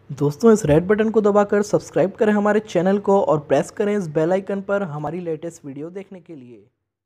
दोस्तों इस red button को दबाकर सब्सक्राइब करें हमारे चैनल को और प्रेस करें इस बेल आइकन पर हमारी लेटेस्ट वीडियो देखने के लिए।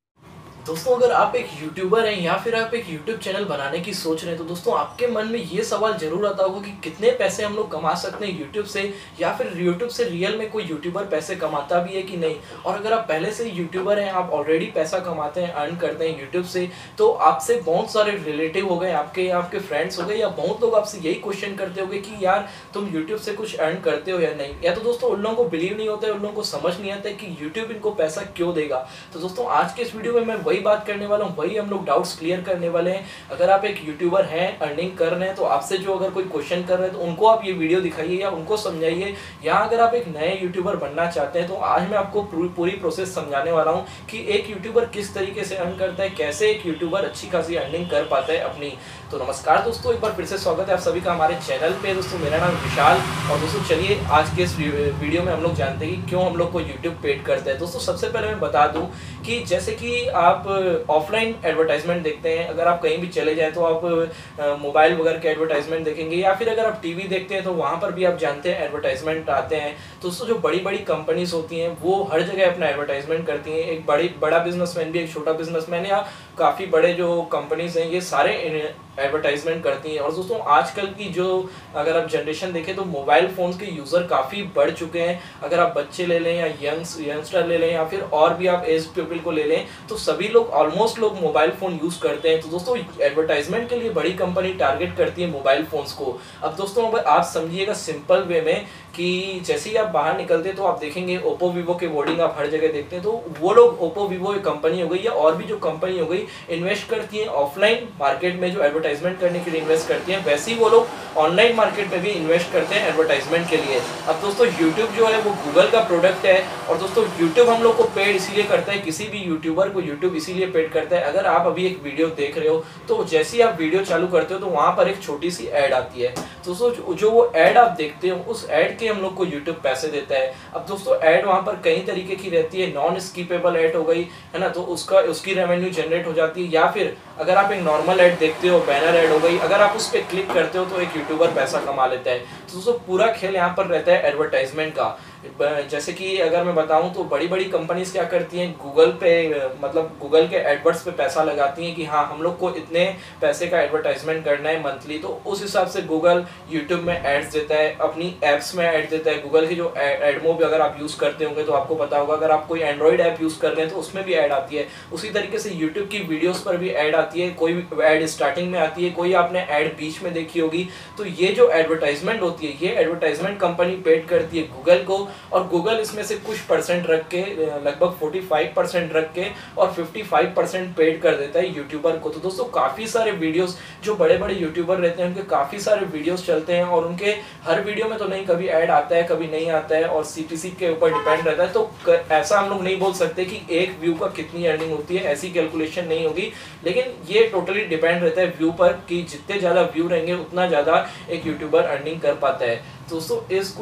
दोस्तों अगर आप एक यूट्यूबर हैं या फिर आप एक यूट्यूब चैनल बनाने की सोच रहे हैं तो दोस्तों आपके मन में ये सवाल जरूर आता होगा कि कितने पैसे हम लोग कमा सकते हैं यूट्यूब से, या फिर यूट्यूब से रियल में कोई यूट्यूबर पैसे कमाता भी है कि नहीं। और अगर आप पहले से यूट्यूबर हैं, आप ऑलरेडी पैसा कमाते हैं, अर्न करते हैं यूट्यूब से, तो आपसे बहुत सारे रिलेटिव हो गए, आपके फ्रेंड्स हो गए, या बहुत लोग आपसे यही क्वेश्चन करते होंगे कि यार तुम यूट्यूब से कुछ अर्न करते हो या नहीं। या तो दोस्तों उन लोगों को बिलीव नहीं होता है, उन लोगों को समझ नहीं आता है कि यूट्यूब इनको पैसा क्यों देगा। तो दोस्तों आज के इस वीडियो में मैं वही बात करने वाला हूँ, वही हम लोग डाउट्स क्लियर करने वाले हैं। अगर आप एक यूट्यूबर हैं, अर्निंग कर रहे हैं, तो आपसे जो अगर कोई क्वेश्चन कर रहे हैं तो उनको आप ये वीडियो दिखाइए या उनको समझाइए। या अगर आप एक नए यूट्यूबर बनना चाहते हैं तो आज मैं आपको पूरी प्रोसेस समझाने वाला हूँ कि एक यूट्यूबर किस तरीके से अर्न करता है, कैसे एक यूट्यूबर अच्छी खासी अर्निंग कर पाता है अपनी। तो नमस्कार दोस्तों, एक बार फिर से स्वागत है आप सभी का हमारे चैनल पे। दोस्तों मेरा नाम विशाल, और दोस्तों चलिए आज के इस वीडियो में हम लोग जानते हैं कि क्यों हम लोग को यूट्यूब पेड करता है। दोस्तों सबसे पहले मैं बता दूं कि जैसे कि आप ऑफलाइन एडवर्टाइजमेंट देखते हैं, अगर आप कहीं भी चले जाएं तो आप मोबाइल वगैरह के एडवर्टाइजमेंट देखेंगे, या फिर अगर आप टीवी देखते हैं तो वहाँ पर भी आप जानते हैं एडवर्टाइजमेंट आते हैं। तो दोस्तों जो बड़ी बड़ी कंपनीज होती हैं वो हर जगह अपना एडवर्टाइजमेंट करती हैं। एक बड़ा बिजनेसमैन भी, एक छोटा बिजनेसमैन, या काफ़ी बड़े जो कंपनीज हैं ये सारे एडवर्टाइजमेंट करती हैं। और दोस्तों आजकल की जो अगर आप जनरेशन देखें तो मोबाइल फ़ोन्स के यूज़र काफ़ी बढ़ चुके हैं। अगर आप बच्चे ले लें या यंगस्टर ले लें या फिर और भी आप एज पीपल को ले लें, तो सभी लोग ऑलमोस्ट लोग मोबाइल फ़ोन यूज़ करते हैं। तो दोस्तों एडवर्टाइजमेंट के लिए बड़ी कंपनी टारगेट करती है मोबाइल फ़ोन्स को। अब दोस्तों अब आप समझिएगा सिंपल वे में कि जैसे ही आप बाहर निकलते हैं तो आप देखेंगे ओप्पो वीवो के बोर्डिंग आप हर जगह देखते हैं। तो वो लोग ओप्पो वीवो एक कंपनी हो गई या और भी जो कंपनी हो गई इन्वेस्ट करती है ऑफलाइन मार्केट में, जो एडवर्टाइजमेंट करने के लिए इन्वेस्ट करती है, वैसे ही वो लोग ऑनलाइन मार्केट में भी इन्वेस्ट करते हैं एडवर्टाइजमेंट के लिए। अब दोस्तों यूट्यूब जो है वो गूगल का प्रोडक्ट है, और दोस्तों यूट्यूब हम लोग को पेड इसीलिए करता है, किसी भी यूट्यूबर को यूट्यूब इसीलिए पेड करता है। अगर आप अभी एक वीडियो देख रहे हो तो जैसे ही आप वीडियो चालू करते हो तो वहां पर एक छोटी सी ऐड आती है। दोस्तों जो वो ऐड आप देखते हो उस ऐड के हम लोग को यूट्यूब पैसे देता है। अब दोस्तों ऐड वहां पर कई तरीके की रहती है, नॉन स्किपेबल ऐड हो गई है ना, तो उसकी रेवेन्यू जनरेट हो जाती है। या फिर अगर आप एक नॉर्मल ऐड देखते हो, बैनर ऐड हो गई, अगर आप उस पर क्लिक करते हो तो एक यूट्यूबर पैसा कमा लेता है। तो दोस्तों पूरा खेल यहाँ पर रहता है एडवर्टाइजमेंट का। जैसे कि अगर मैं बताऊं तो बड़ी बड़ी कंपनीज क्या करती हैं, गूगल पे मतलब गूगल के एडवर्ड्स पे पैसा लगाती हैं कि हाँ हम लोग को इतने पैसे का एडवर्टाइजमेंट करना है मंथली। तो उस हिसाब से गूगल यूट्यूब में एड्स देता है, अपनी एप्स में ऐड देता है। गूगल की जो एडमोब अगर आप यूज़ करते होंगे तो आपको पता होगा, अगर आप कोई एंड्रॉइड ऐप यूज़ कर रहे हैं तो उसमें भी ऐड आती है। उसी तरीके से यूट्यूब की वीडियोज़ पर भी ऐड आती है, कोई ऐड स्टार्टिंग में आती है, कोई आपने ऐड बीच में देखी होगी। तो ये जो एडवर्टाइजमेंट होती है ये एडवर्टाइजमेंट कंपनी पेड करती है गूगल को, और गूगल इसमें से कुछ परसेंट रख के, लगभग 45% रख के, और 55% पेड कर देता है यूट्यूबर को। तो दोस्तों काफ़ी सारे वीडियोस जो बड़े बड़े यूट्यूबर रहते हैं उनके काफ़ी सारे वीडियोस चलते हैं, और उनके हर वीडियो में तो नहीं, कभी ऐड आता है कभी नहीं आता है, और सीपीसी के ऊपर डिपेंड रहता है। तो ऐसा हम लोग नहीं बोल सकते कि एक व्यू का कितनी अर्निंग होती है, ऐसी कैलकुलेशन नहीं होगी। लेकिन ये टोटली डिपेंड रहता है व्यू पर कि जितने ज़्यादा व्यू रहेंगे उतना ज़्यादा एक यूट्यूबर अर्निंग कर पाता है। दोस्तों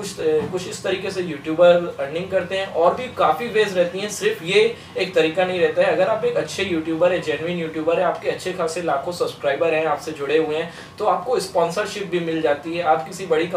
कुछ इस तरीके से यूट्यूबर अर्निंग करते हैं, और भी काफ़ी वेज रहती हैं, सिर्फ ये एक तरीका नहीं रहता है। अगर आप एक अच्छे यूट्यूबर है, जेन्युइन यूट्यूबर है, आपके अच्छे खासे लाखों सब्सक्राइबर हैं, आपसे जुड़े हुए हैं, तो आपको स्पॉन्सरशिप भी मिल जाती है। आप किसी बड़ी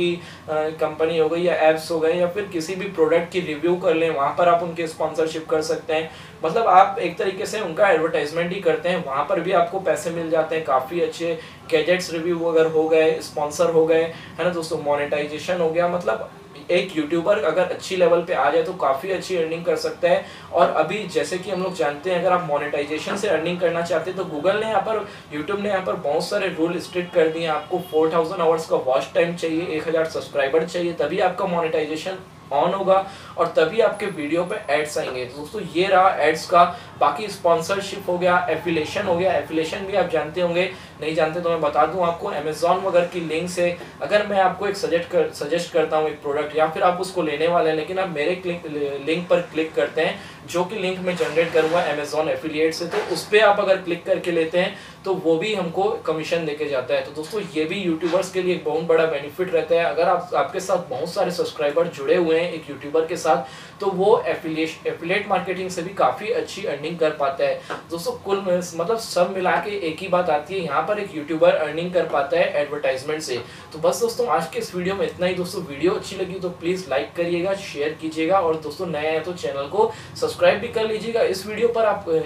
कंपनी हो गई या एप्स हो गए या फिर किसी भी प्रोडक्ट की रिव्यू कर लें, वहाँ पर आप उनके स्पॉन्सरशिप कर सकते हैं। मतलब आप एक तरीके से उनका एडवर्टाइजमेंट ही करते हैं, वहाँ पर भी आपको पैसे मिल जाते हैं। काफ़ी अच्छे गैजेट्स रिव्यू अगर हो गए, स्पॉन्सर हो गए, है ना दोस्तों, मोनेटाइजेशन हो गया, मतलब एक यूट्यूबर अगर अच्छी लेवल पे आ जाए तो काफ़ी अच्छी अर्निंग कर सकता है। और अभी जैसे कि हम लोग जानते हैं, अगर आप मोनेटाइजेशन से अर्निंग करना चाहते हैं तो गूगल ने यहाँ पर, यूट्यूब ने यहाँ पर बहुत सारे रूल स्ट्रिक्ट कर दिए हैं। आपको 4000 आवर्स का वॉच टाइम चाहिए, 1000 सब्सक्राइबर चाहिए, तभी आपका मोनेटाइजेशन ऑन होगा और तभी आपके वीडियो पे एड्स आएंगे। तो दोस्तों ये रहा एड्स का। बाकी स्पॉन्सरशिप हो गया, एफिलेशन हो गया। एफिलेशन भी आप जानते होंगे, नहीं जानते तो मैं बता दूं आपको। अमेजॉन वगैरह की लिंक से अगर मैं आपको एक सजेस्ट करता हूं एक प्रोडक्ट, या फिर आप उसको लेने वाले हैं लेकिन आप मेरे लिंक पर क्लिक करते हैं, जो कि लिंक मैं जनरेट करूंगा अमेजॉन एफिलिएट से, तो उस पर आप अगर क्लिक करके लेते हैं तो वो भी हमको कमीशन देके जाता है। तो दोस्तों ये भी यूट्यूबर्स के लिए एक बहुत बड़ा बेनिफिट रहता है। अगर आपके साथ बहुत सारे सब्सक्राइबर जुड़े हुए हैं एक यूट्यूबर के साथ, तो वो एफिलिएट मार्केटिंग से भी काफ़ी अच्छी अर्निंग कर पाता है। दोस्तों कुल मतलब सब मिला के एक ही बात आती है, यहाँ पर एक यूट्यूबर अर्निंग कर पाता है एडवर्टाइजमेंट से। तो बस दोस्तों आज के इस वीडियो में इतना ही। दोस्तों वीडियो अच्छी लगी तो प्लीज़ लाइक करिएगा, शेयर कीजिएगा, और दोस्तों नए हैं तो चैनल को सब्सक्राइब भी कर लीजिएगा। इस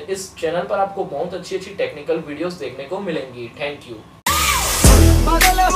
चैनल पर आपको बहुत अच्छी टेक्निकल वीडियोस देखने को मिलेंगी। Thank you.